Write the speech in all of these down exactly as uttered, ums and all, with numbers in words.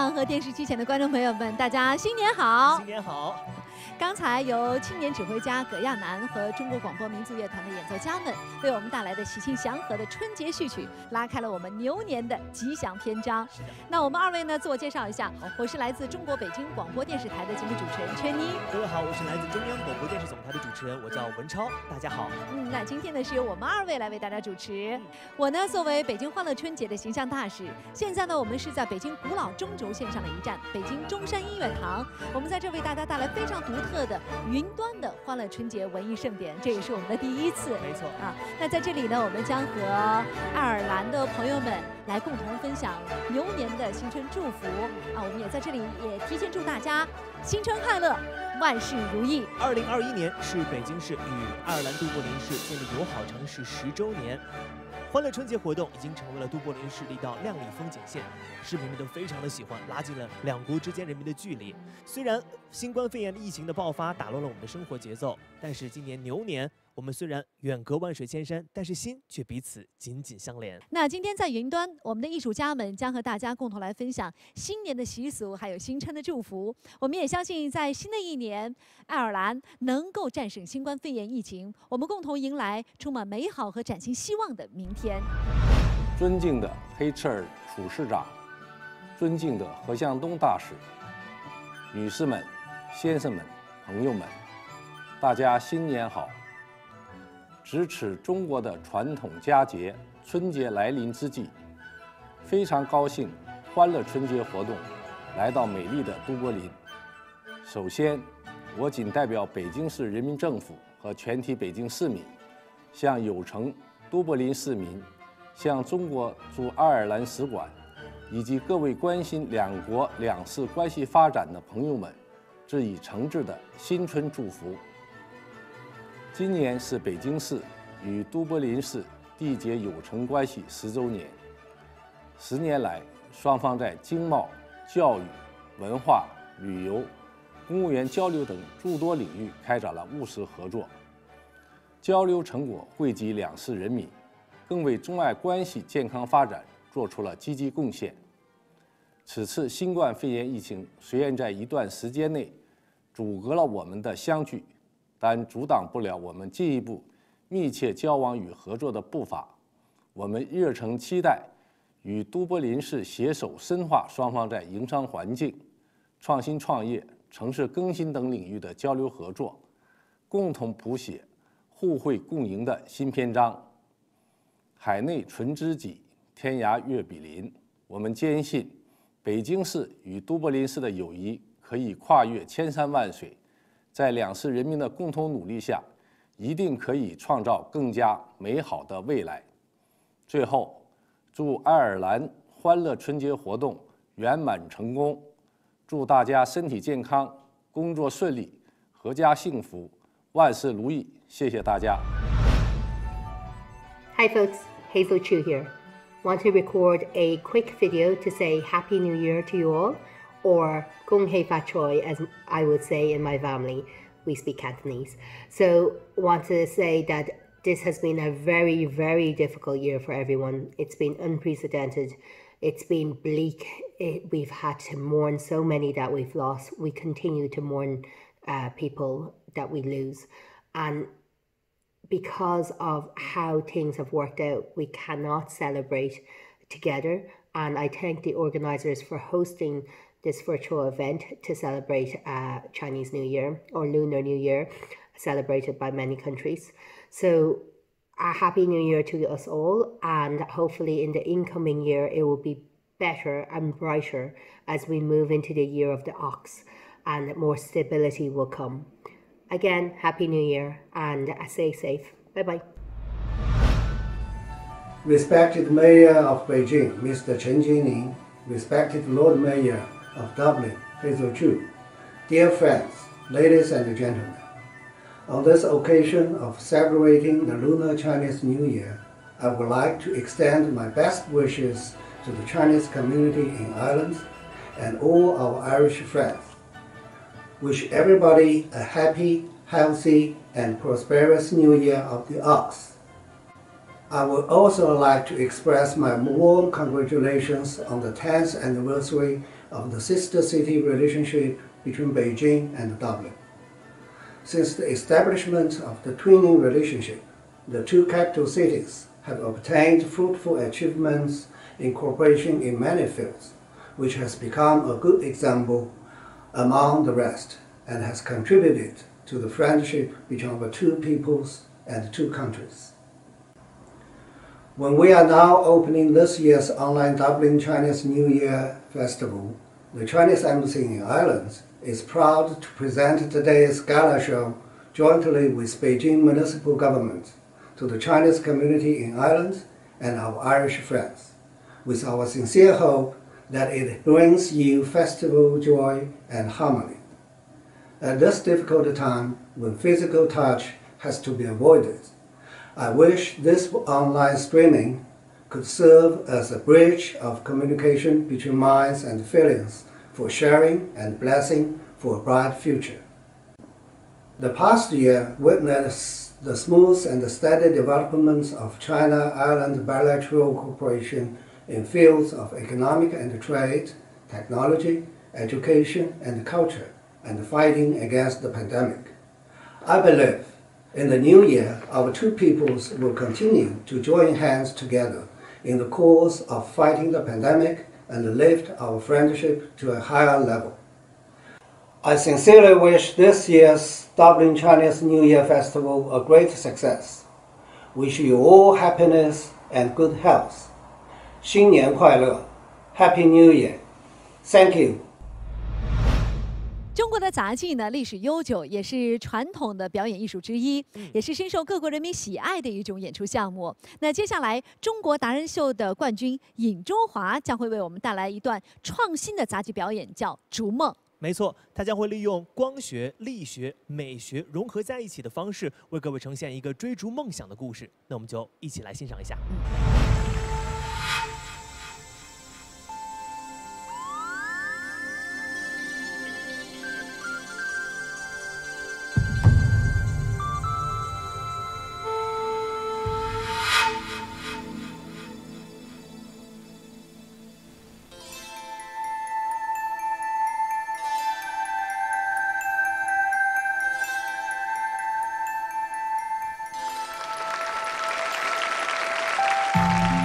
旁和电视机前的观众朋友们，大家新年好！ 新年好！ 刚才由青年指挥家葛亚楠和中国广播民族乐团的演奏家们为我们带来的喜庆祥和的春节序曲，拉开了我们牛年的吉祥篇章。 是的。 那我们二位呢，自我介绍一下。我是来自中国北京广播电视台的节目主持人圈妮。 各位好，我是来自中央广播电视总台的主持人，我叫文超。大家好。 嗯，那今天呢是由我们二位来为大家主持。我呢作为北京欢乐春节的形象大使，现在呢我们是在北京古老中轴线上的一站北京中山音乐堂，我们在这为大家带来非常独特的云端的欢乐春节文艺盛典，这也是我们的第一次。 没错啊，那在这里呢，我们将和爱尔兰的朋友们来共同分享牛年的新春祝福啊，我们也在这里也提前祝大家新春快乐，万事如意。 二零二一年是北京市与爱尔兰都柏林市建立友好城市十周年。欢乐春节活动已经成为了都柏林市的一道亮丽风景线，市民们都非常的喜欢，拉近了两国之间人民的距离。虽然新冠肺炎的疫情的爆发打乱了我们的生活节奏，但是今年牛年，我们虽然远隔万水千山，但是心却彼此紧紧相连。 那今天在云端，我们的艺术家们将和大家共同来分享新年的习俗，还有新春的祝福。我们也相信，在新的一年，爱尔兰能够战胜新冠肺炎疫情，我们共同迎来充满美好和崭新希望的明天。 尊敬的黑赤尔处市长，尊敬的何向东大使，女士们、先生们、朋友们，大家新年好！值此中国的传统佳节春节来临之际，非常高兴欢乐春节活动来到美丽的都柏林。首先，我谨代表北京市人民政府和全体北京市民，向有诚都柏林市民，向中国驻爱尔兰使馆以及各位关心两国两市关系发展的朋友们，致以诚挚的新春祝福。今年是北京市与都柏林市缔结友诚关系十周年。十年来，双方在经贸、教育、文化、旅游、公务员交流等诸多领域开展了务实合作，交流成果惠及两市人民，更为中爱关系健康发展做出了积极贡献。此次新冠肺炎疫情虽然在一段时间内阻隔了我们的相聚，但阻挡不了我们进一步密切交往与合作的步伐。我们热诚期待与都柏林市携手深化双方在营商环境、创新创业、城市更新等领域的交流合作，共同谱写互惠共赢的新篇章。海内存知己，天涯若比邻。我们坚信，北京市与都柏林市的友谊可以跨越千山万水，在两市人民的共同努力下，一定可以创造更加美好的未来。最后，祝爱尔兰欢乐春节活动圆满成功，祝大家身体健康，工作顺利，阖家幸福，万事如意。谢谢大家。 Hi folks, Hazel Chu here. Want to record a quick video to say Happy New Year to you all, or Gong Hei Fa Choi, as I would say in my family. We speak Cantonese. So want to say that this has been a very, very difficult year for everyone. It's been unprecedented. It's been bleak. It, we've had to mourn so many that we've lost. We continue to mourn uh, people that we lose. And because of how things have worked out, we cannot celebrate together. And I thank the organizers for hosting this virtual event to celebrate uh, Chinese New Year or Lunar New Year, celebrated by many countries. So a Happy New Year to us all, and hopefully in the incoming year it will be better and brighter as we move into the year of the ox, and more stability will come. Again, Happy New Year, and stay safe. Bye-bye. Respected Mayor of Beijing, Mister Chen Jinning, respected Lord Mayor of Dublin, Hazel Chu, dear friends, ladies and gentlemen, on this occasion of celebrating the Lunar Chinese New Year, I would like to extend my best wishes to the Chinese community in Ireland and all our Irish friends. Wish everybody a happy, healthy, and prosperous New Year of the Ox. I would also like to express my warm congratulations on the tenth anniversary of the sister city relationship between Beijing and Dublin. Since the establishment of the twinning relationship, the two capital cities have obtained fruitful achievements in cooperation in many fields, which has become a good example among the rest and has contributed to the friendship between our two peoples and two countries. When we are now opening this year's online Dublin Chinese New Year Festival, the Chinese Embassy in Ireland is proud to present today's Gala show jointly with Beijing Municipal Government to the Chinese community in Ireland and our Irish friends, with our sincere hope that it brings you festival joy and harmony. At this difficult time, when physical touch has to be avoided, I wish this online streaming could serve as a bridge of communication between minds and feelings for sharing and blessing for a bright future. The past year witnessed the smooth and steady development of China-Ireland bilateral cooperation in fields of economic and trade, technology, education and culture, and fighting against the pandemic. I believe in the new year, our two peoples will continue to join hands together in the cause of fighting the pandemic and lift our friendship to a higher level. I sincerely wish this year's Dublin Chinese New Year Festival a great success. Wish you all happiness and good health. 新年快乐 Happy New Year. Thank you. 中国的杂技呢，历史悠久，也是传统的表演艺术之一，也是深受各国人民喜爱的一种演出项目。那接下来，中国达人秀的冠军尹中华将会为我们带来一段创新的杂技表演，叫《逐梦》。 没错，他将会利用光学、力学、美学融合在一起的方式，为各位呈现一个追逐梦想的故事。那我们就一起来欣赏一下。嗯 Thank you.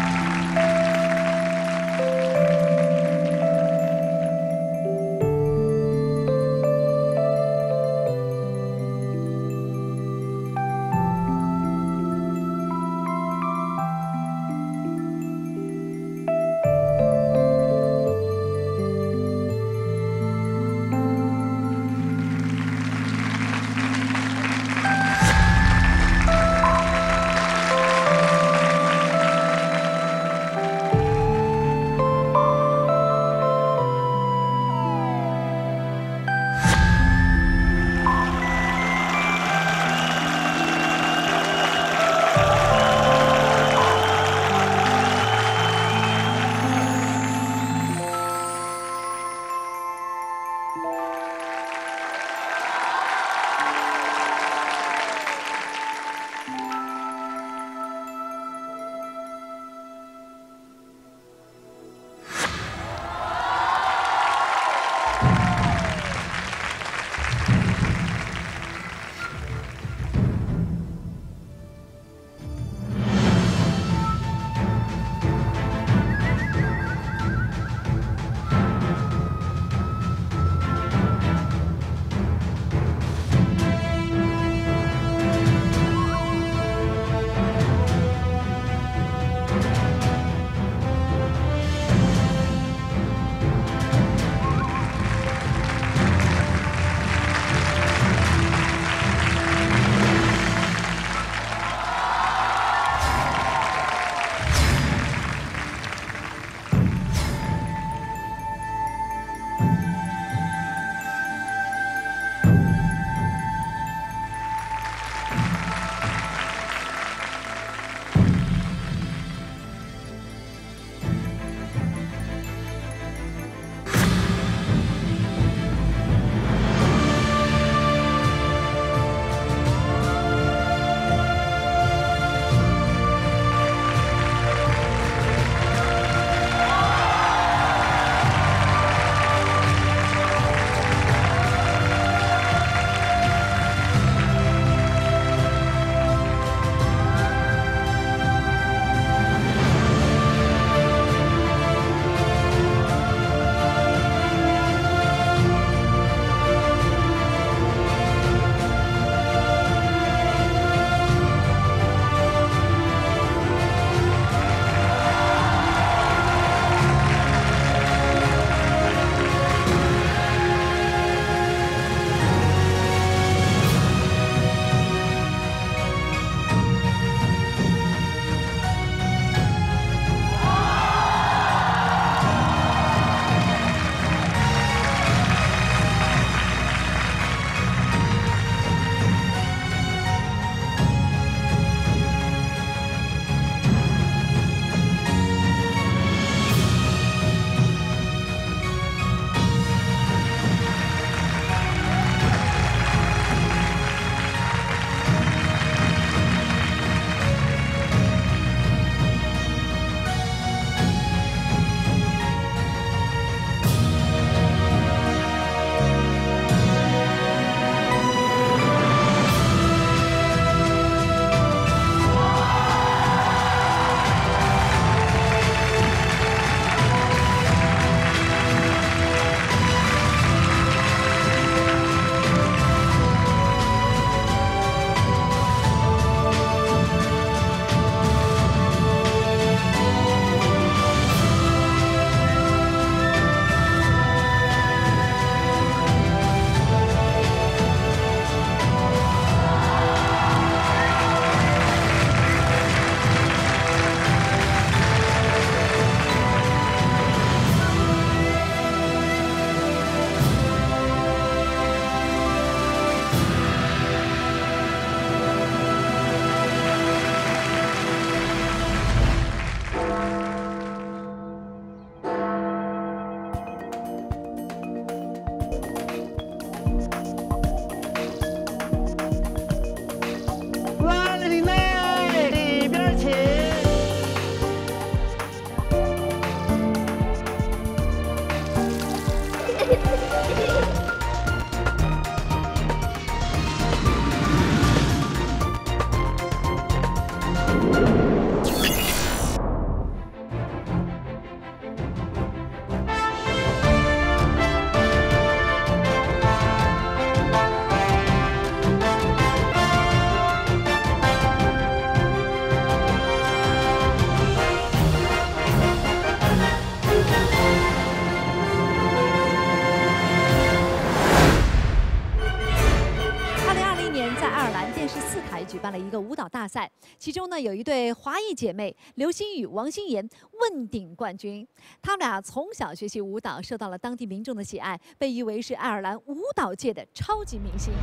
个舞蹈大赛，其中呢有一对华裔姐妹刘欣雨、王欣妍问鼎冠军。她们俩从小学习舞蹈，受到了当地民众的喜爱，被誉为是爱尔兰舞蹈界的超级明星。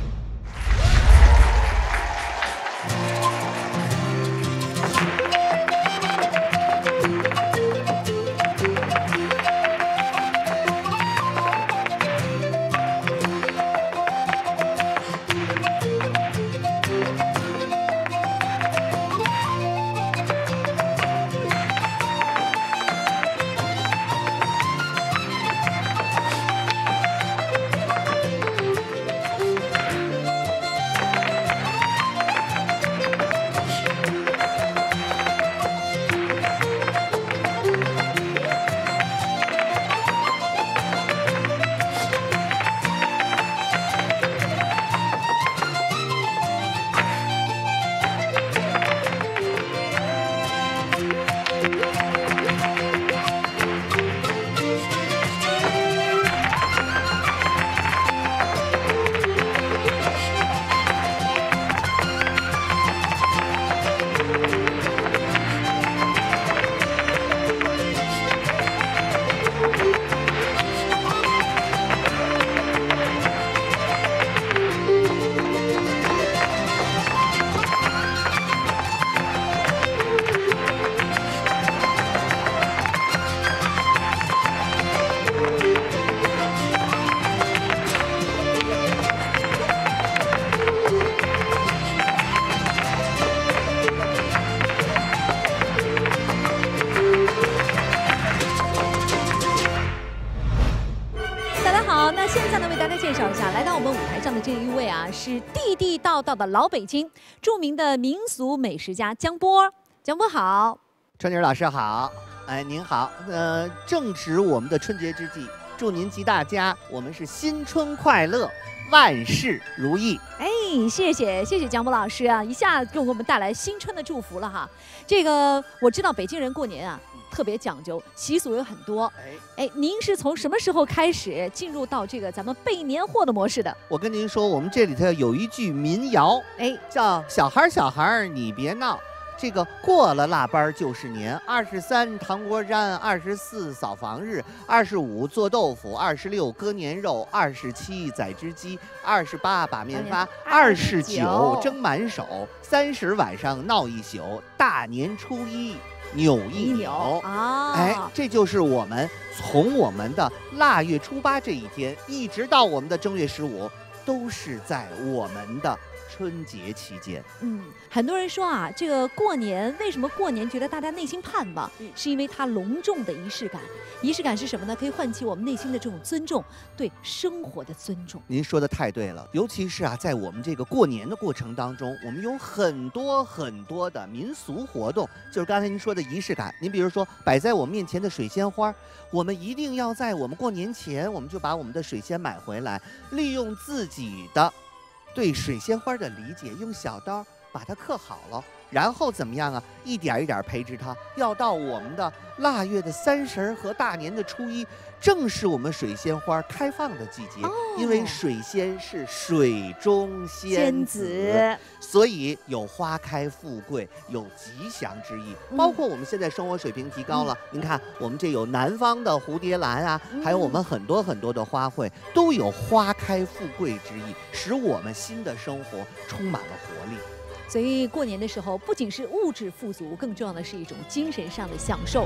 这一位啊，是地地道道的老北京，著名的民俗美食家江波。江波好， 春妮老师好，哎，您好，呃，正值我们的春节之际，祝您及大家，我们是新春快乐，万事如意。 哎，谢谢谢谢江波老师啊，一下给我们带来新春的祝福了哈。这个我知道北京人过年啊。 特别讲究，习俗有很多。哎，哎，您是从什么时候开始进入到这个咱们备年货的模式的？ 我跟您说，我们这里头有一句民谣，哎，叫“小孩儿小孩儿你别闹”。这个过了腊八就是年，二十三糖锅粘，二十四扫房日，二十五做豆腐，二十六割年肉，二十七宰只鸡，二十八把面发，二十九蒸满手，三十晚上闹一宿，大年初一。 扭一扭啊！哎，这就是我们从我们的腊月初八这一天，一直到我们的正月十五，都是在我们的春节期间。 嗯，很多人说啊，这个过年为什么过年觉得大家内心盼望，嗯、是因为它隆重的仪式感。仪式感是什么呢？可以唤起我们内心的这种尊重，对生活的尊重。 您说的太对了，尤其是啊，在我们这个过年的过程当中，我们有很多很多的民俗活动，就是刚才您说的仪式感。您比如说，摆在我们面前的水仙花，我们一定要在我们过年前，我们就把我们的水仙买回来，利用自己的对水仙花的理解，用小刀把它刻好了。 然后怎么样啊？一点一点培植它，要到我们的腊月的三十和大年的初一，正是我们水仙花开放的季节。哦、因为水仙是水中仙子，仙子所以有花开富贵、有吉祥之意。嗯、包括我们现在生活水平提高了，嗯、您看我们这有南方的蝴蝶兰啊，嗯、还有我们很多很多的花卉，都有花开富贵之意，使我们新的生活充满了活力。 所以过年的时候，不仅是物质富足，更重要的是一种精神上的享受。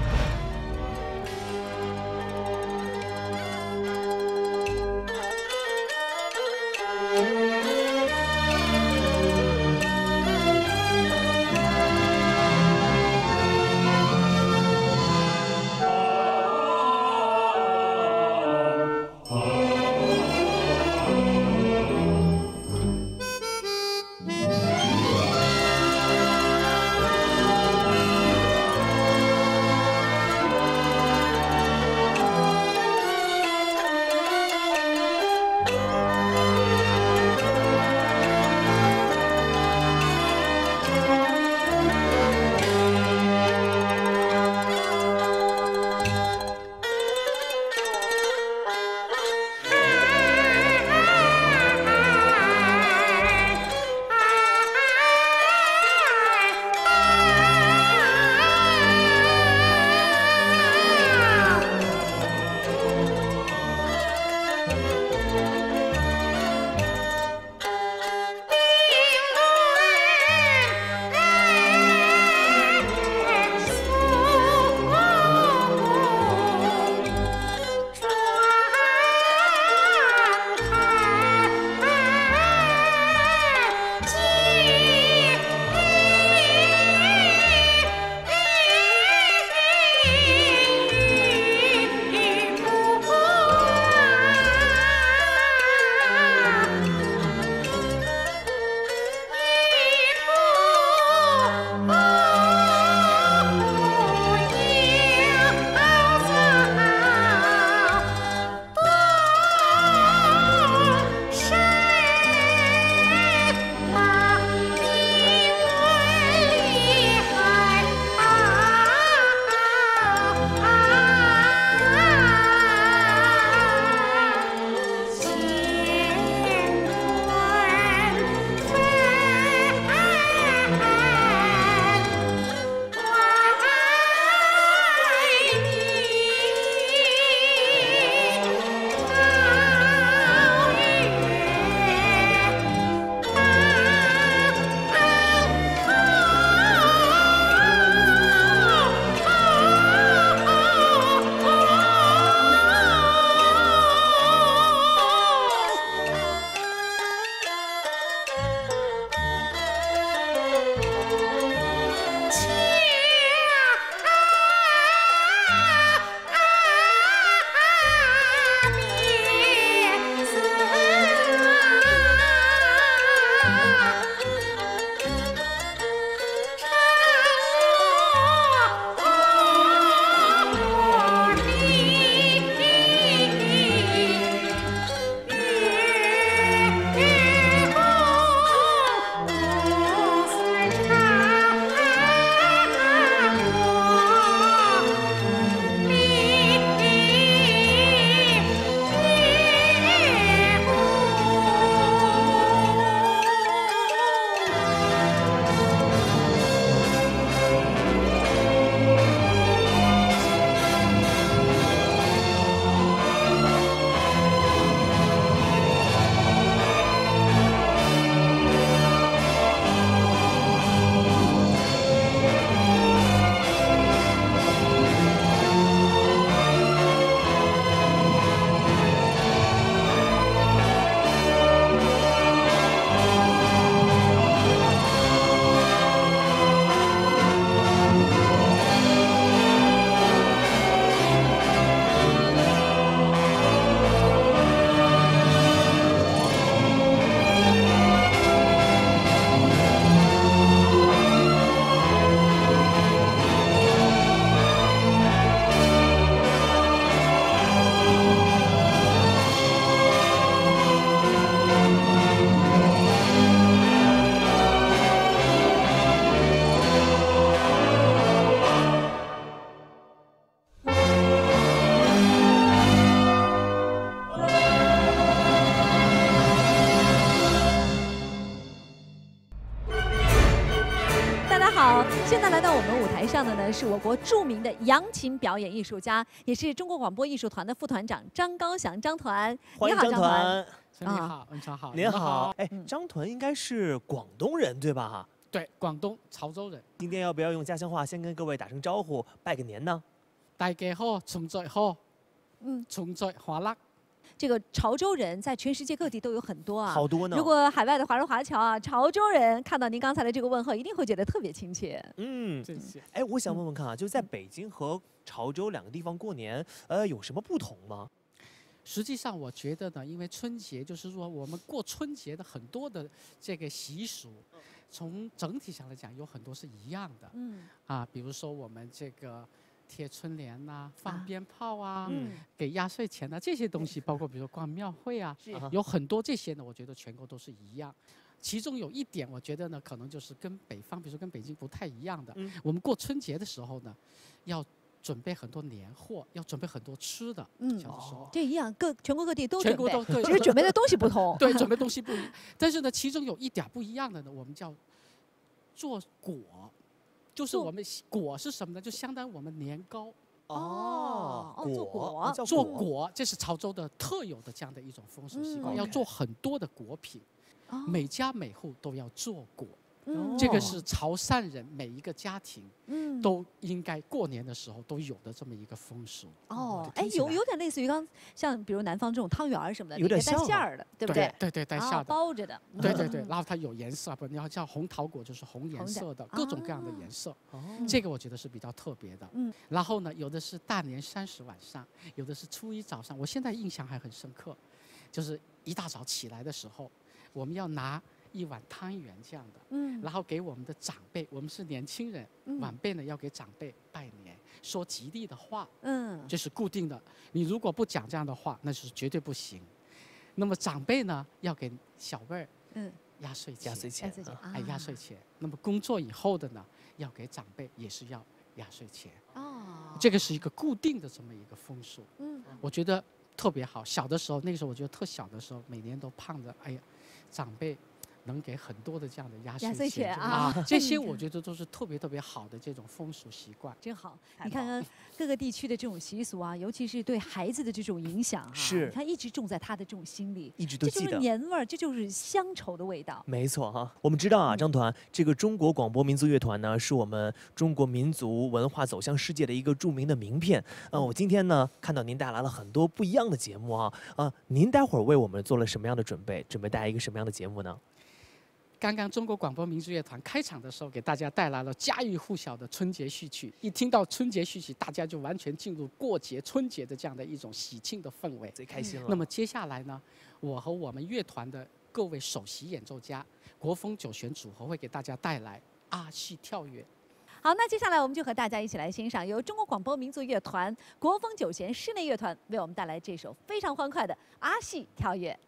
好，现在来到我们舞台上的呢，是我国著名的扬琴表演艺术家，也是中国广播艺术团的副团长张高翔张团。 欢迎张团。 你好，文超好。 您好，哎，张团应该是广东人对吧？ 对，广东潮州人。 今天要不要用家乡话先跟各位打声招呼，拜个年呢？ 大家好，春节好。嗯，春节快乐。 这个潮州人在全世界各地都有很多啊， 好多呢。 如果海外的华人华侨啊，潮州人看到您刚才的这个问候，一定会觉得特别亲切。 嗯，哎，我想问问看啊，就在北京和潮州两个地方过年，呃，有什么不同吗？ 实际上，我觉得呢，因为春节就是说我们过春节的很多的这个习俗，从整体上来讲有很多是一样的。嗯，啊，比如说我们这个。贴春联呐、啊，放鞭炮啊，嗯、给压岁钱呐、啊，这些东西，包括比如说逛庙会啊，有很多这些呢，我觉得全国都是一样。其中有一点，我觉得呢，可能就是跟北方，比如说跟北京不太一样的。嗯、我们过春节的时候呢，要准备很多年货，要准备很多吃的。嗯，小的时候这一样，各全国各地都准备， 全国都对， 只是准备的东西不同。 对，准备东西不一样。但是呢，其中有一点不一样的呢，我们叫做果。就是我们果是什么呢？就相当于我们年糕。 哦，哦，做果， 做果，这是潮州的特有的这样的一种风俗习惯，嗯、要做很多的果品，哦、每家每户都要做果。嗯、这个是潮汕人每一个家庭，嗯，都应该过年的时候都有的这么一个风俗。 哦，哎，有有点类似于刚像比如南方这种汤圆什么的， 有点带馅儿的，对不对？ 对对，带馅儿的， 包着的。 对对对，然后它有颜色，不，你要叫红桃果就是红颜色的，各种各样的颜色。哦，这个我觉得是比较特别的。嗯，然后呢，有的是大年三十晚上，有的是初一早上。我现在印象还很深刻，就是一大早起来的时候，我们要拿一碗汤圆这样的，嗯，然后给我们的长辈，我们是年轻人，嗯、晚辈呢要给长辈拜年，说吉利的话，嗯，这是固定的。你如果不讲这样的话，那是绝对不行。那么长辈呢要给小辈儿，嗯，压岁钱， 压岁钱， 哎，压岁钱。那么工作以后的呢，要给长辈也是要压岁钱。哦，这个是一个固定的这么一个风俗。嗯，我觉得特别好。小的时候，那个时候我觉得特小的时候，每年都盼着，哎呀，长辈能给很多的这样的压岁钱, 岁钱 啊, 啊，这些我觉得都是特别特别好的这种风俗习惯。 真好，你看看各个地区的这种习俗啊，尤其是对孩子的这种影响啊， 是， 你看一直种在他的这种心里， 一直都记得， 这就是年味儿，这就是乡愁的味道。 没错哈，我们知道啊，张团，这个中国广播民族乐团呢，是我们中国民族文化走向世界的一个著名的名片。呃，我今天呢看到您带来了很多不一样的节目啊，呃，您待会儿为我们做了什么样的准备？准备带来一个什么样的节目呢？ 刚刚中国广播民族乐团开场的时候，给大家带来了家喻户晓的春节序曲。一听到春节序曲，大家就完全进入过节春节的这样的一种喜庆的氛围， 最开心了。 那么接下来呢，我和我们乐团的各位首席演奏家，国风九弦组合会给大家带来阿戏跳跃。 好，那接下来我们就和大家一起来欣赏由中国广播民族乐团国风九弦室内乐团为我们带来这首非常欢快的阿戏跳跃。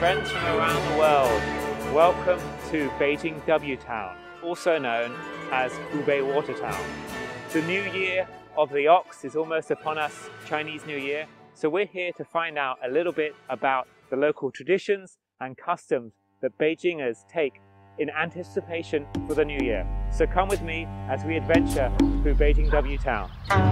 friends from around the world, welcome to Beijing W Town, also known as Hubei Water Town. The new year of the ox is almost upon us, Chinese New Year, so we're here to find out a little bit about the local traditions and customs that Beijingers take in anticipation for the new year. So come with me as we adventure through Beijing W Town.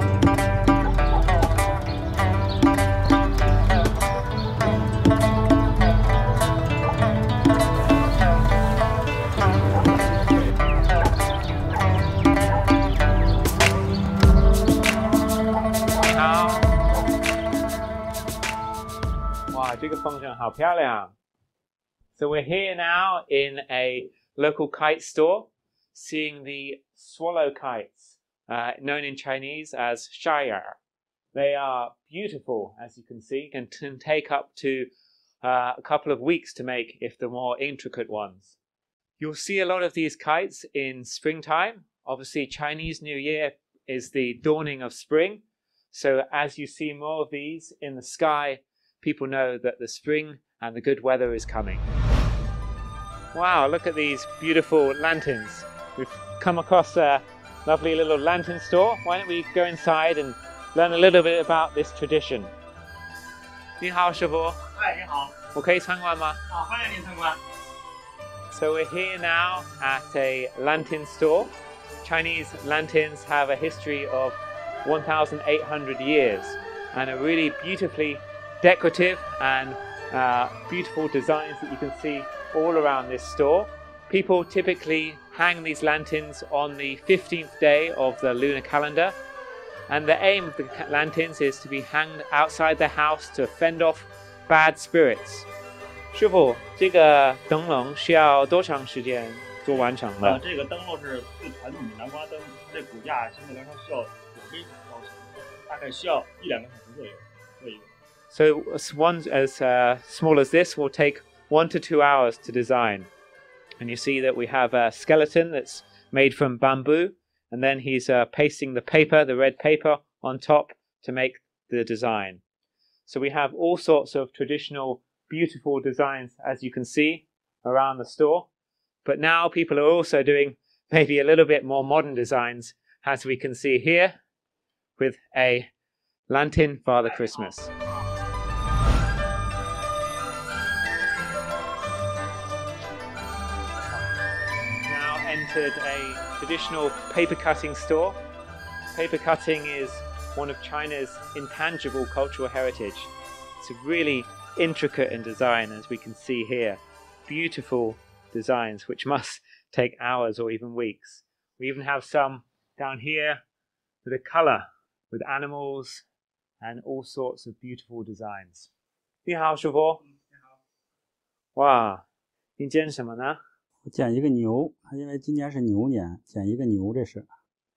Wow, 这个风筝好漂亮。So we're here now in a local kite store, seeing the swallow kites, uh, known in Chinese as shire. They are beautiful, as you can see, and can take up to uh, a couple of weeks to make if the more intricate ones. You'll see a lot of these kites in springtime. Obviously, Chinese New Year is the dawning of spring. So as you see more of these in the sky, people know that the spring and the good weather is coming. Wow, look at these beautiful lanterns. We've come across a lovely little lantern store. Why don't we go inside and learn a little bit about this tradition? 你好，师傅。 嗨，你好。 我可以参观吗？ 好，欢迎您参观。 So we're here now at a lantern store. Chinese lanterns have a history of one thousand eight hundred years and are really beautifully decorative and uh, beautiful designs that you can see all around this store. People typically hang these lanterns on the fifteenth day of the lunar calendar, and the aim of the lanterns is to be hanged outside the house to fend off bad spirits. 师傅，这个灯笼需要多长时间做完成的？ 呃，这个灯笼是最传统的南瓜灯，这骨架相对来说需要有非常高强，大概需要一两个小时左右做一个。 So one as uh, small as this will take one to two hours to design. And you see that we have a skeleton that's made from bamboo, and then he's uh, pasting the paper, the red paper, on top to make the design. So we have all sorts of traditional, beautiful designs, as you can see, around the store. But now people are also doing maybe a little bit more modern designs, as we can see here, with a lantern Father Christmas. Entered a traditional paper cutting store. Paper cutting is one of China's intangible cultural heritage. It's really intricate in design, as we can see here. Beautiful designs which must take hours or even weeks. We even have some down here with a color, with animals and all sorts of beautiful designs. 你好，师傅。你好。哇，你剪什么呢？ 我剪一个牛，因为今年是牛年，剪一个牛这是。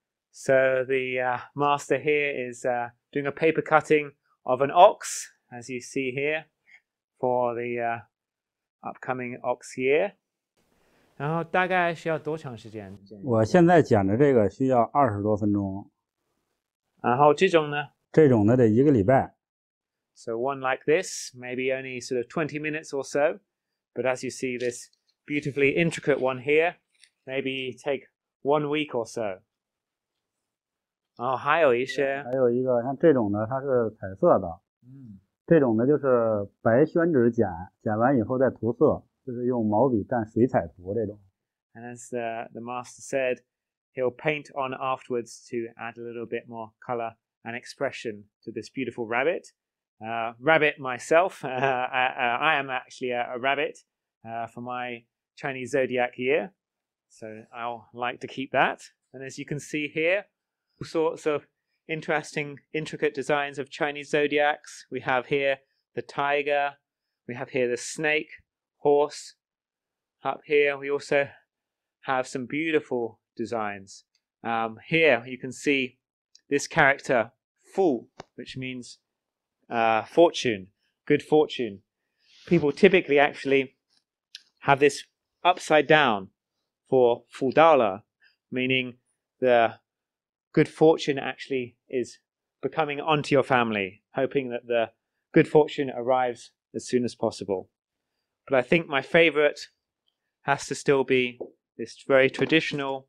So the uh, master here is uh, doing a paper cutting of an ox, as you see here, for the uh, upcoming ox year. 然后大概需要多长时间？ 我现在剪的这个需要二十多分钟。 然后这种呢？ 这种呢得一个礼拜。 So one like this, maybe only sort of twenty minutes or so, but as you see this beautifully intricate one here, maybe take one week or so. 哦，还有一些， 还有一个像这种呢，它是彩色的，嗯，这种呢就是白宣纸剪，剪完以后再涂色，就是用毛笔蘸水彩图这种。 And as the, the master said, he'll paint on afterwards to add a little bit more color and expression to this beautiful rabbit. Uh, rabbit myself, uh, I, I am actually a, a rabbit uh, for my Chinese zodiac year, so I'll like to keep that. And as you can see here, all sorts of interesting, intricate designs of Chinese zodiacs. We have here the tiger, we have here the snake, horse. Up here we also have some beautiful designs. Um, here you can see this character, Fu, which means uh, fortune, good fortune. People typically actually have this upside down for Fu Dala, meaning the good fortune actually is becoming onto your family, hoping that the good fortune arrives as soon as possible. But I think my favorite has to still be this very traditional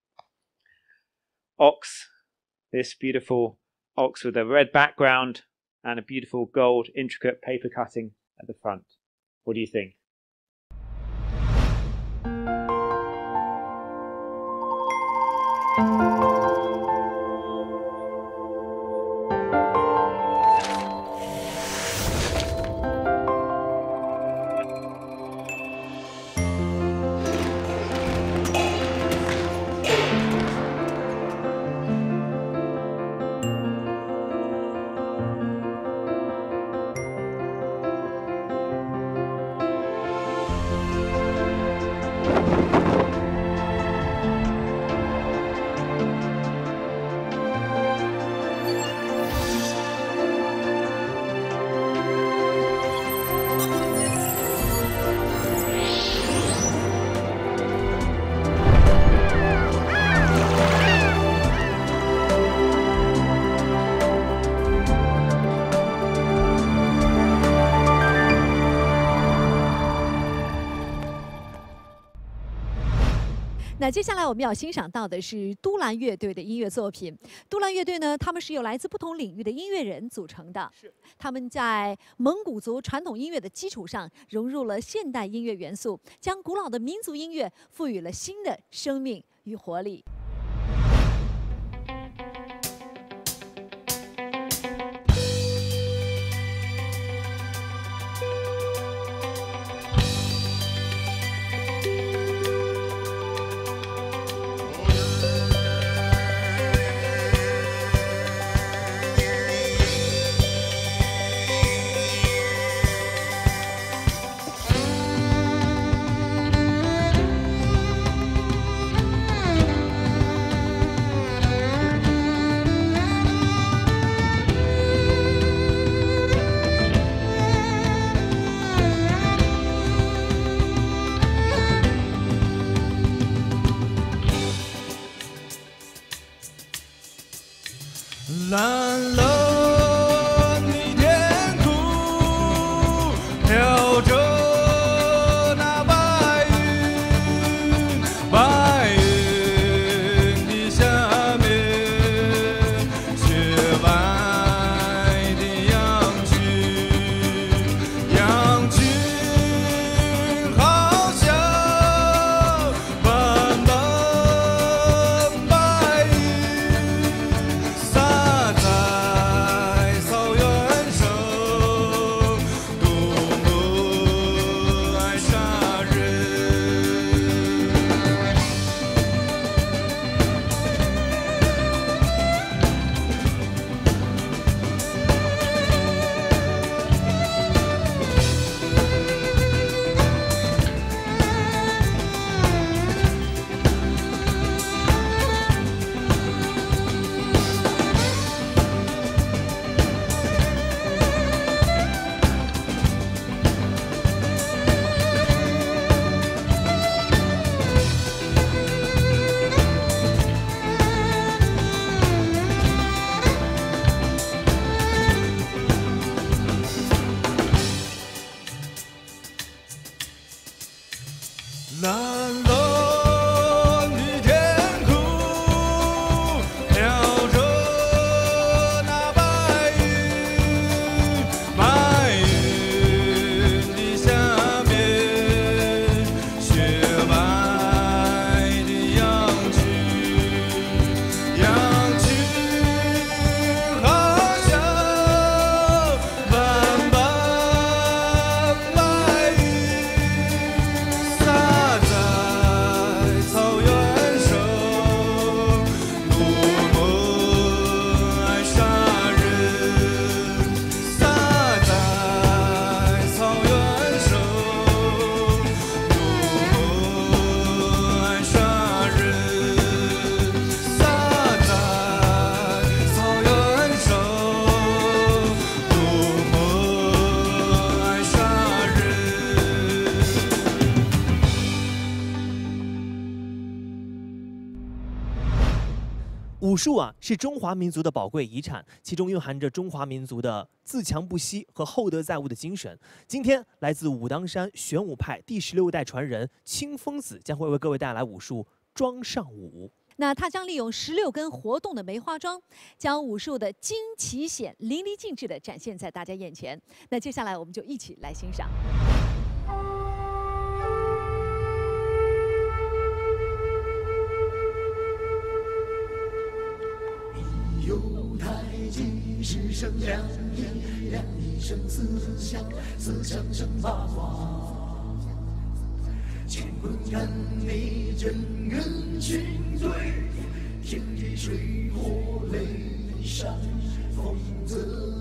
ox, this beautiful ox with a red background and a beautiful gold intricate paper cutting at the front. What do you think? 那接下来我们要欣赏到的是都兰乐队的音乐作品。都兰乐队呢，他们是由来自不同领域的音乐人组成的。是，他们在蒙古族传统音乐的基础上，融入了现代音乐元素，将古老的民族音乐赋予了新的生命与活力。 蓝蓝的天空飘着那白云，白云的下面雪白的羊群，羊群好像斑斑白云洒在术啊，是中华民族的宝贵遗产，其中蕴含着中华民族的自强不息和厚德载物的精神。今天，来自武当山玄武派第十六代传人清风子将会为各位带来武术桩上舞。 那他将利用十六根活动的梅花桩，将武术的惊奇险淋漓尽致地展现在大家眼前。那接下来我们就一起来欣赏。 有太极是生两仪，两仪生四象，四象生八卦。乾坤看你真元群对，天地水火雷山风泽。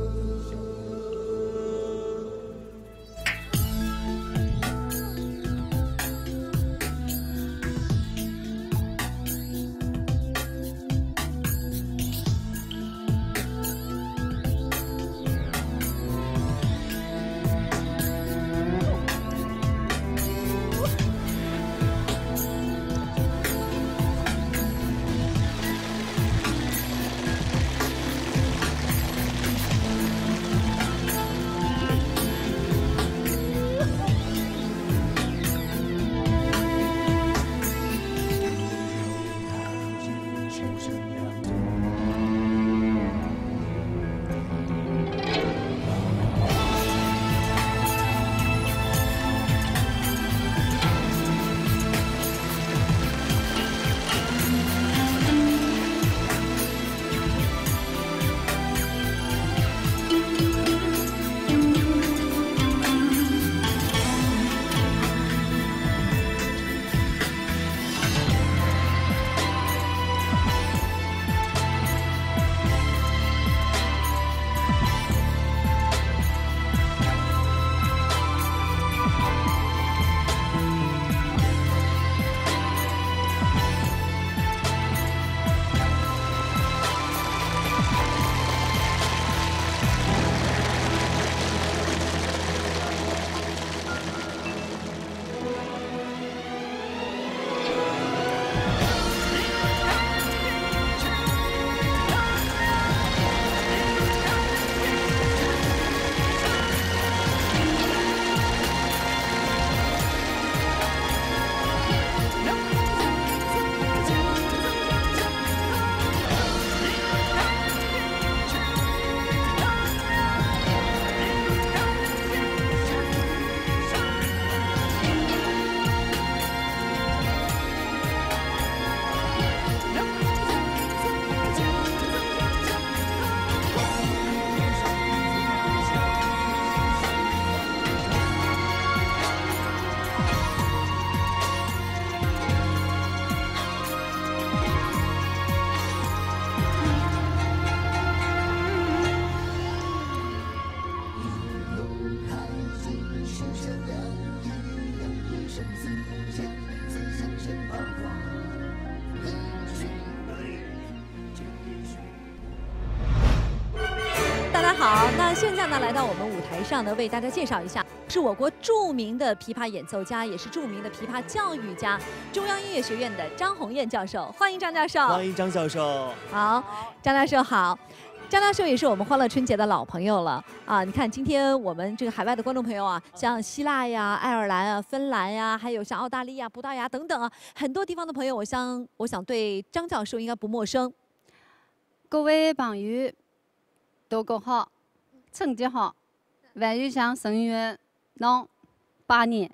好，那现在呢，来到我们舞台上呢，为大家介绍一下，是我国著名的琵琶演奏家，也是著名的琵琶教育家，中央音乐学院的张鸿燕教授，欢迎张教授。 欢迎张教授。 好，张教授好。 张教授也是我们欢乐春节的老朋友了啊！你看，今天我们这个海外的观众朋友啊，像希腊呀、爱尔兰啊、芬兰呀，还有像澳大利亚、葡萄牙等等啊，很多地方的朋友，我想，我想对张教授应该不陌生。 各位朋友，大家好，春节好，万有祥生源能八年。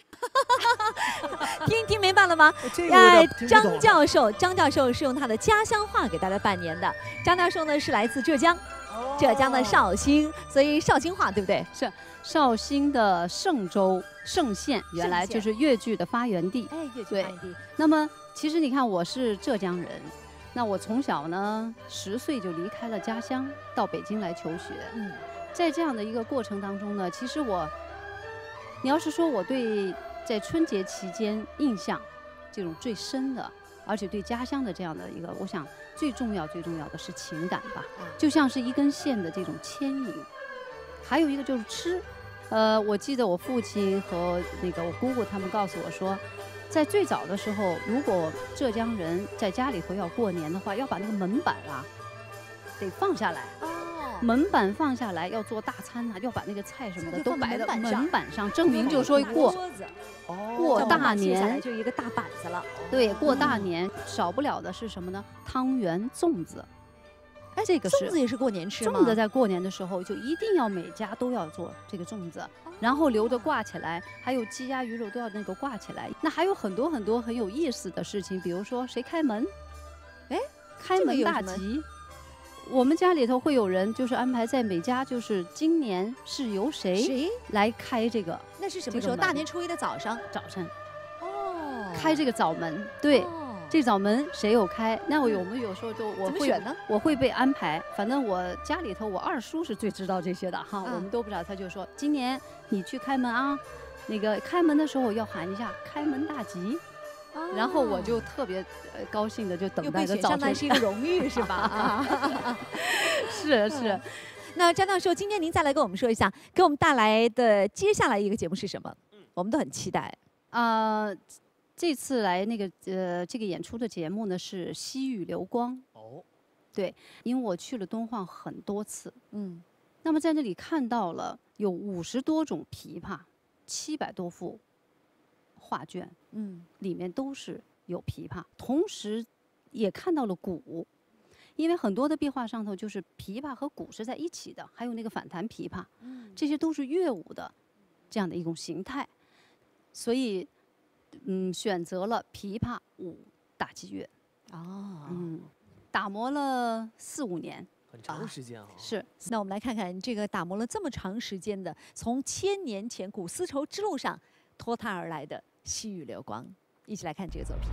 听听明白了吗？哎，张教授，张教授是用他的家乡话给大家拜年的。张教授呢是来自浙江，浙江的绍兴，所以绍兴话对不对？ 是绍兴的嵊州嵊县，原来就是越剧的发源地。 哎，越剧发源地。 那么其实你看，我是浙江人，那我从小呢十岁就离开了家乡，到北京来求学。嗯，在这样的一个过程当中呢，其实我，你要是说我对。 在春节期间，印象这种最深的，而且对家乡的这样的一个，我想最重要、最重要的是情感吧，就像是一根线的这种牵引。还有一个就是吃，呃，我记得我父亲和那个我姑姑他们告诉我说， 在最早的时候，如果浙江人在家里头要过年的话，要把那个门板啊，得放下来。哦。门板放下来，要做大餐啊，要把那个菜什么的都摆在门板上，证明就是说过过大年就一个大板子了。 对，过大年少不了的是什么呢？汤圆、粽子。 哎，这个粽子也是过年吃吗？ 粽子在过年的时候就一定要每家都要做这个粽子，然后留着挂起来，还有鸡鸭鱼肉都要那个挂起来。那还有很多很多很有意思的事情，比如说谁开门？哎，开门大吉。我们家里头会有人就是安排在每家，就是今年是由谁谁来开这个？ 那是什么时候？大年初一的早上， 早晨。哦，开这个早门，对。这早门谁有开？那我有没有时候就我会我会被安排，反正我家里头我二叔是最知道这些的哈，我们都不知道。他就说今年你去开门啊，那个开门的时候要喊一下开门大吉，然后我就特别呃高兴的就等待着早晨， 是一个荣誉是吧？ 是是。 那张教授，今天您再来跟我们说一下，给我们带来的接下来一个节目是什么？我们都很期待啊。这次来那个呃这个演出的节目呢是西域流光哦，对，因为我去了敦煌很多次，嗯，那么在那里看到了有五十多种琵琶，七百多幅画卷，嗯，里面都是有琵琶，同时也看到了鼓，因为很多的壁画上头就是琵琶和鼓是在一起的，还有那个反弹琵琶，嗯，这些都是乐舞的这样的一种形态，所以。嗯，选择了琵琶舞打击乐，哦，嗯，打磨了四五年， 很长的时间啊。 是， 那我们来看看这个打磨了这么长时间的，从千年前古丝绸之路上脱胎而来的西域流光，一起来看这个作品。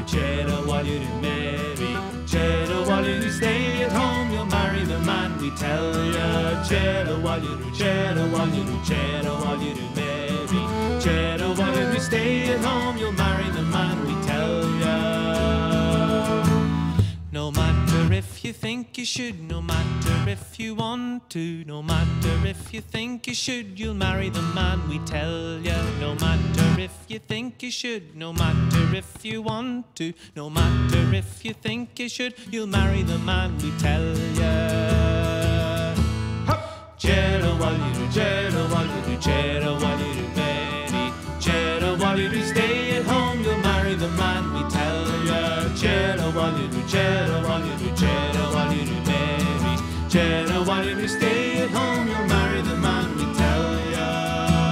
Cheddar, while you do marry. Cheddar, while you do stay at home, you'll marry the man we tell ya. Cheddar, while you do, cheddar, while you do, cheddar, while you do marry. Cheddar, while you do stay at home, you'll marry the man we tell ya. No matter if you think you should, no matter if you want to, no matter if you think you should, you'll marry the man we tell ya. No matter if you think you should, no matter if you want to, no matter if you think you should, you'll marry the man we tell ya. Cheddar, while you do, cheddar, while you do, cheddar, while you do marry. Cheddar, while you do stay at home, you'll marry the man we tell ya. Cheddar, while you do, cheddar, while you do, cheddar, while you do marry. Cheddar, while you do stay at home, you'll marry the man we tell ya.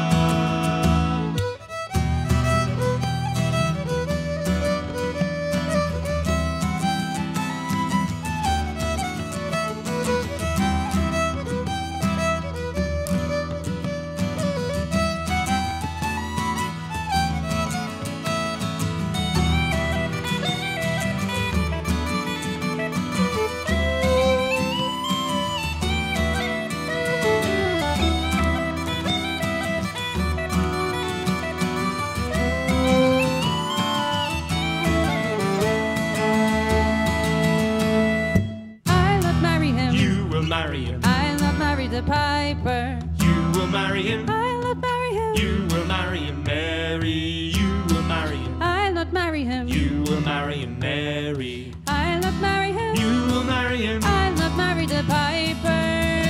Marry him. I'll not marry the piper. You will marry him. I'll not marry him. You will marry him, Mary. You will marry him. I'll not marry him. You will marry him, Mary. I'll not marry him. You will marry him. I'll not marry the piper.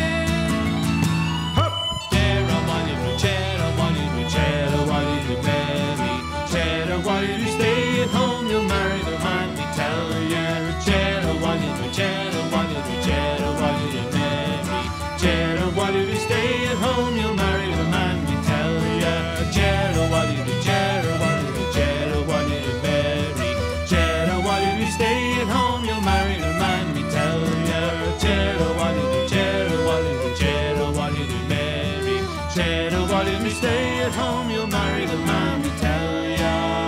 Cheddar, while you do, cheddar, while you do, cheddar, while you do, Mary. Cheddar, while you do stay at home, you'll marry the man we tell you. Cheddar, while you do, cheddar, while you do, cheddar, while you do. Cheddar, while you do stay at home, you'll marry the man we tell ya. Cheddar, while you do, cheddar, while you do, cheddar, while you do marry. Cheddar, while you do stay at home, you'll marry the man we tell ya. Cheddar, while you do, cheddar, while you do, cheddar, while you do marry. Cheddar, while you do stay at home, you'll marry the man we tell ya.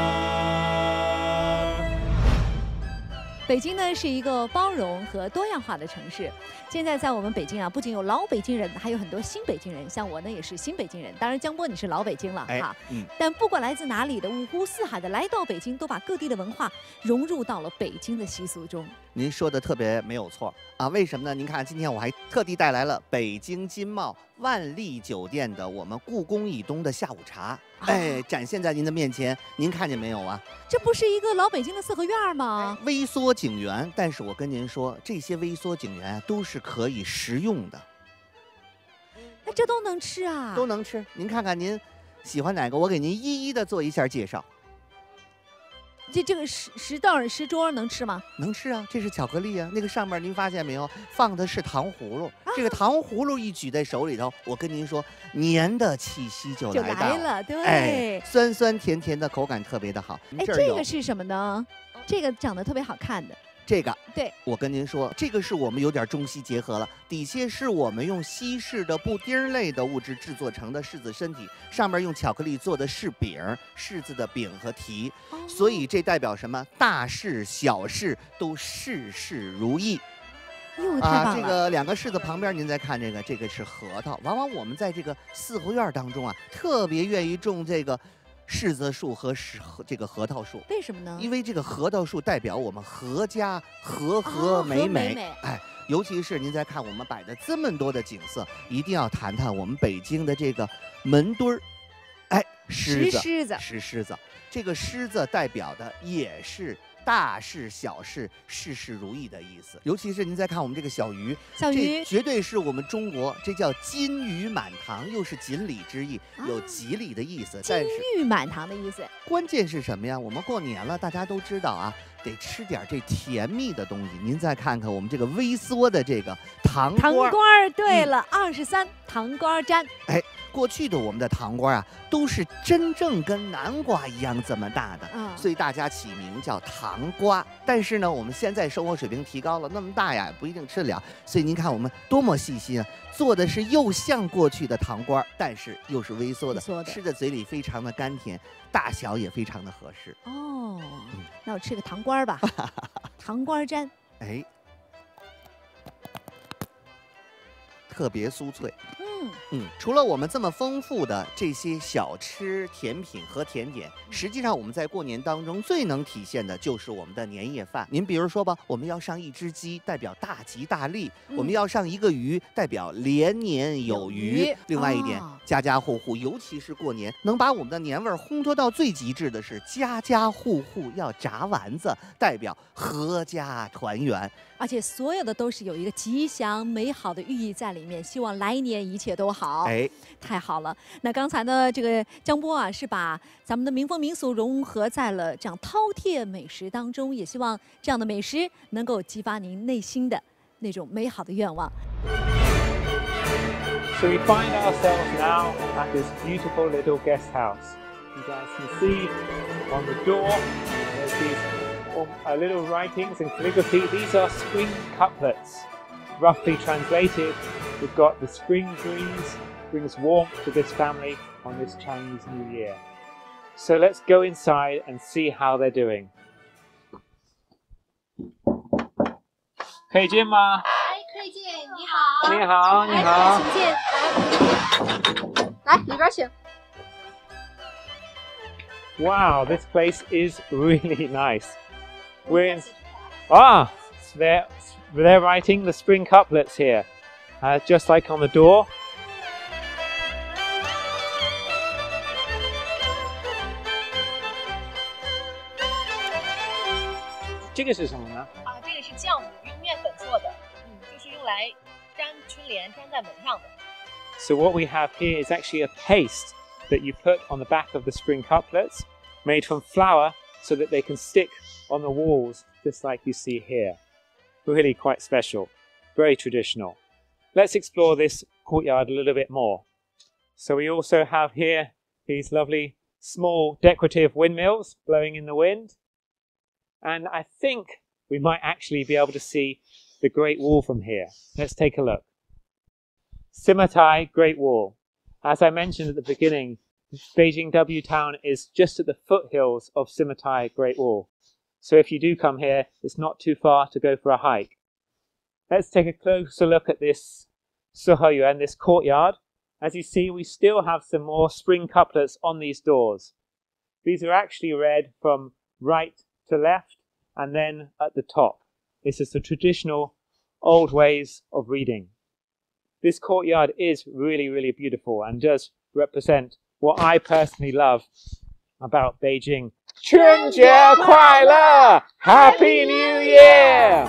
北京呢是一个包容和多样化的城市。现在在我们北京啊，不仅有老北京人，还有很多新北京人。像我呢也是新北京人，当然江波你是老北京了哈。嗯。但不管来自哪里的，五湖四海的来到北京，都把各地的文化融入到了北京的习俗中。 您说的特别没有错啊，为什么呢？您看今天我还特地带来了北京金茂万丽酒店的我们故宫以东的下午茶。 哎，展现在您的面前，您看见没有啊？ 这不是一个老北京的四合院吗？ 微缩景园，但是我跟您说，这些微缩景园都是可以食用的。 哎，这都能吃啊？ 都能吃。您看看您喜欢哪个，我给您一一的做一下介绍。 这这个石石凳、石桌能吃吗？ 能吃啊，这是巧克力啊。那个上面您发现没有，放的是糖葫芦。啊、这个糖葫芦一举在手里头，我跟您说，年的气息就来到了。 就来了，对。 哎，酸酸甜甜的口感特别的好。 哎，这个是什么呢？这个长得特别好看的。 这个对， 我跟您说，这个是我们有点中西结合了。底下是我们用西式的布丁类的物质制作成的柿子身体，上面用巧克力做的柿饼，柿子的饼和蹄，哦、所以这代表什么？大事小事都事事如意。 哟，太棒了！ 啊，这个两个柿子旁边，您再看这个，这个是核桃。往往我们在这个四合院当中啊，特别愿意种这个。 柿子树和这个核桃树， 为什么呢？ 因为这个核桃树代表我们阖家和和美美。哦、美哎，尤其是您再看我们摆的这么多的景色，一定要谈谈我们北京的这个门墩儿。哎，狮子， 狮子， 石狮子。这个狮子代表的也是大事小事事事如意的意思。尤其是您再看我们这个小鱼， 小鱼这绝对是我们中国，这叫金鱼满堂，又是锦鲤之意，啊、有吉利的意思。 金玉满堂的意思。 关键是什么呀？我们过年了，大家都知道啊，得吃点这甜蜜的东西。您再看看我们这个微缩的这个糖瓜。 糖瓜，对了，二十三糖瓜粘。 哎。 过去的我们的糖瓜啊，都是真正跟南瓜一样这么大的， 嗯， 所以大家起名叫糖瓜。但是呢，我们现在生活水平提高了，那么大呀，不一定吃得了。所以您看我们多么细心啊，做的是又像过去的糖瓜，但是又是微缩的， 微缩的吃在嘴里非常的甘甜，大小也非常的合适。 哦，那我吃个糖瓜吧，糖瓜粘， 哎，特别酥脆。 嗯嗯，除了我们这么丰富的这些小吃、甜品和甜点，实际上我们在过年当中最能体现的就是我们的年夜饭。您比如说吧，我们要上一只鸡，代表大吉大利； 嗯、 我们要上一个鱼，代表连年有余。 有余另外一点， 哦、 家家户户，尤其是过年，能把我们的年味儿烘托到最极致的是家家户户要炸丸子，代表阖家团圆。 而且所有的都是有一个吉祥美好的寓意在里面，希望来年一切都好。 哎， 太好了！那刚才呢，这个江波啊，是把咱们的民风民俗融合在了这样饕餮美食当中，也希望这样的美食能够激发您内心的那种美好的愿望。 So we find ourselves now at this beautiful little guest house. You guys can see on the door there's these uh, little writings and calligraphy. These are spring couplets. Roughly translated, we've got the spring breeze brings warmth to this family on this Chinese New Year. So let's go inside and see how they're doing. 可以进吗？ 哎，可以进，你好。 你好，你好。 请进。来，里边请。 Wow, this place is really nice. We're in, ah, they're, they're writing the spring couplets here, uh, just like on the door. 这个是什么呢？ 啊，这个是酵母，用面粉做的，嗯，就是用来粘春联，粘在门上的。 So what we have here is actually a paste that you put on the back of the spring couplets, made from flour, so that they can stick on the walls, just like you see here. Really quite special, very traditional. Let's explore this courtyard a little bit more. So we also have here these lovely small decorative windmills blowing in the wind. And I think we might actually be able to see the Great Wall from here. Let's take a look. Simmatai Great Wall. As I mentioned at the beginning, Beijing W Town is just at the foothills of Simmatai Great Wall. So if you do come here, it's not too far to go for a hike. Let's take a closer look at this Suhoyuan, this courtyard. As you see, we still have some more spring couplets on these doors. These are actually read from right to left and then at the top. This is the traditional old ways of reading. This courtyard is really, really beautiful and does represent what I personally love about Beijing. 春节快乐! Happy New Year!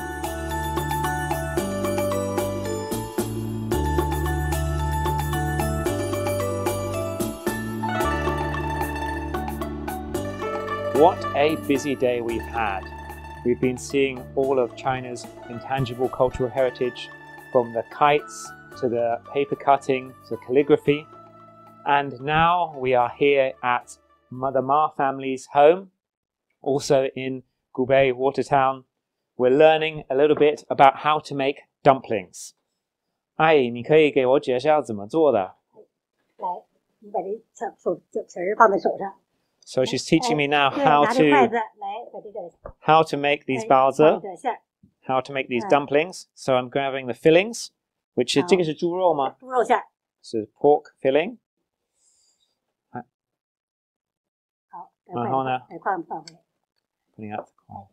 What a busy day we've had. We've been seeing all of China's intangible cultural heritage, from the kites to the paper cutting to calligraphy. And now we are here at the Ma family's home, also in Gubei Watertown. We're learning a little bit about how to make dumplings. 哎，你可以给我介绍怎么做的？ 来，你把这手手手儿放在手上。 So she's teaching me now how to how to make these baozi, how to make these dumplings. So I'm grabbing the fillings, which is 这个是猪肉吗？ 猪肉馅儿。 是 pork filling. 好， 然后呢？ 来放放回来。 Putting up.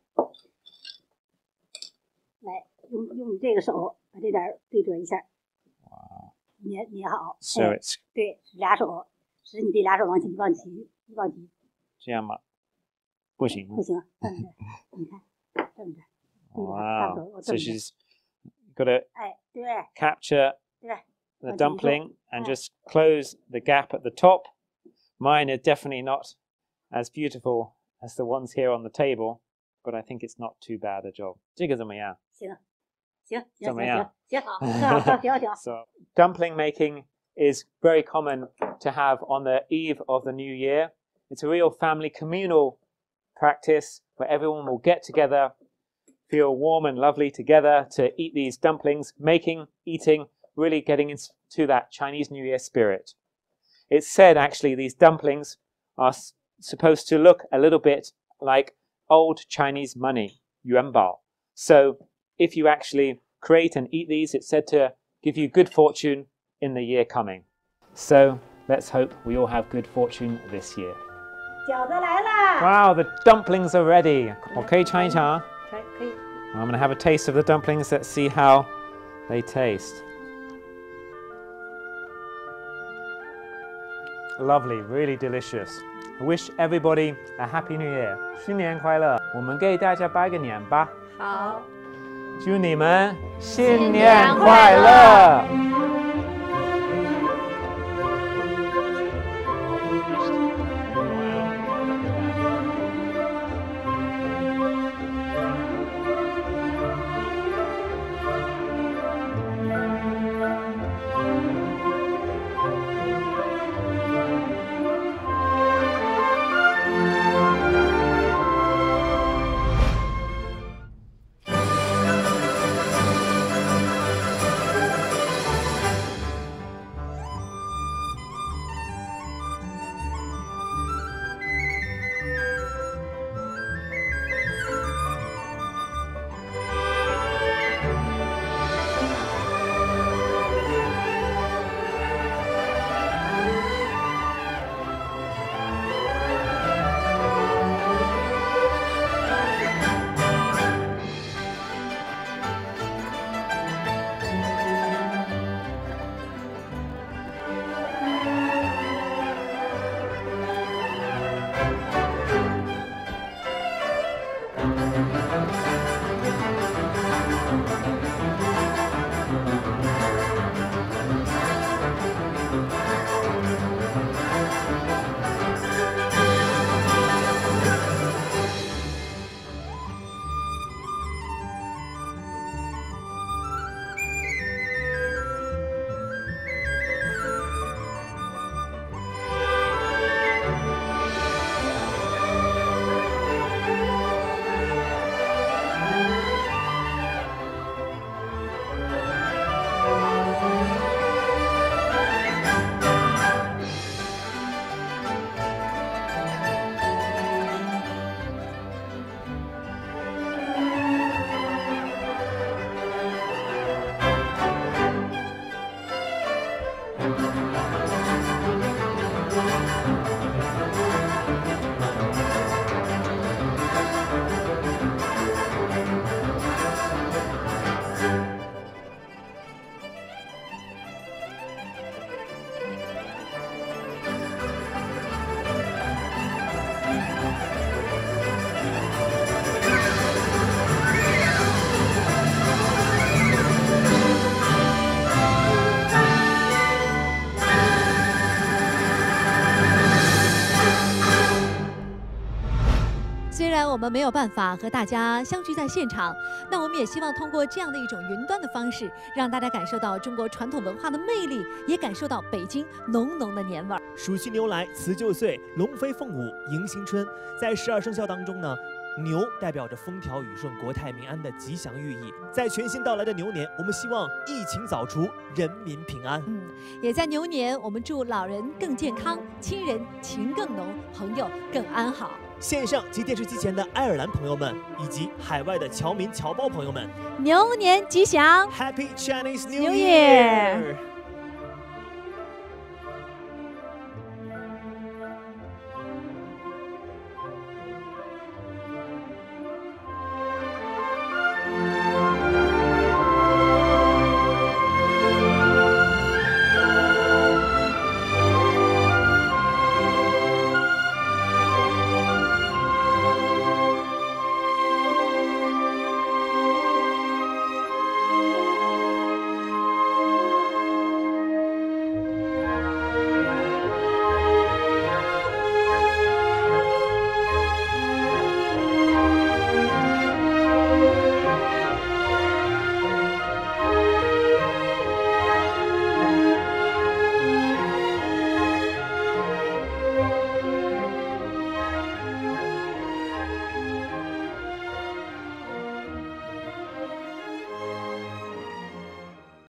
来，用用这个手把这点对折一下。哇。捏捏好。 So it's 对，俩手，使你这俩手往起往起往起。 这样吗？不行。 不行，这么着，你看，这么着。 Wow. So she's got to 哎，对。 capture 对。 the dumpling and just close the gap at the top. Mine are definitely not as beautiful as the ones here on the table, but I think it's not too bad a job. 这个怎么样？ 行，行， 怎么样？ 行，好，行，行，行。 So dumpling making is very common to have on the eve of the new year. It's a real family communal practice where everyone will get together, feel warm and lovely together to eat these dumplings, making, eating, really getting into that Chinese New Year spirit. It's said actually these dumplings are supposed to look a little bit like old Chinese money, yuanbao. So if you actually create and eat these, it's said to give you good fortune in the year coming. So let's hope we all have good fortune this year. 饺子来啦 Wow, the dumplings are ready. 我可以尝一尝？ 可以。 I'm going to have a taste of the dumplings. Let's see how they taste. Lovely, really delicious. I wish everybody a happy new year. 新年快乐！我们给大家拜个年吧。 好。 祝你们新年快乐！ 虽然我们没有办法和大家相聚在现场，那我们也希望通过这样的一种云端的方式，让大家感受到中国传统文化的魅力，也感受到北京浓浓的年味儿。 鼠气牛来，辞旧岁，龙飞凤舞，迎新春。在十二生肖当中呢，牛代表着风调雨顺、国泰民安的吉祥寓意。在全新到来的牛年，我们希望疫情早除，人民平安。 嗯，也在牛年，我们祝老人更健康，亲人情更浓，朋友更安好。 线上及电视机前的爱尔兰朋友们，以及海外的侨民侨胞朋友们， 牛年吉祥 ！Happy Chinese New New Year！ Year